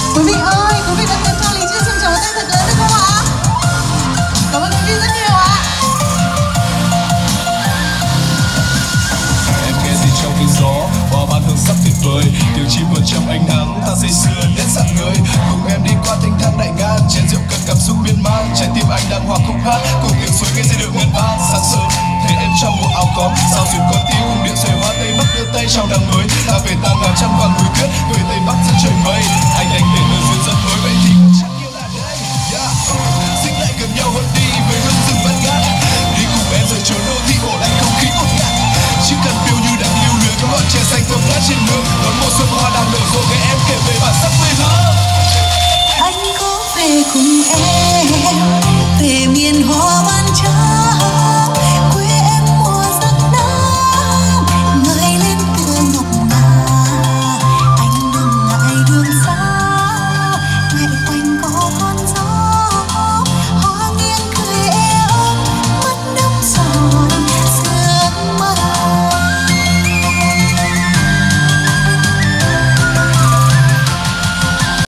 Quý vị ơi, quý vị có thể cho Lý Chiêu Trùng chào tay thật lớn được không ạ? Cảm ơn quý vị rất nhiều ạ. Em nghe gì trong tiếng gió, hoa ban hương sắc tuyệt vời, điều chim vượt trong ánh nắng, ta sẽ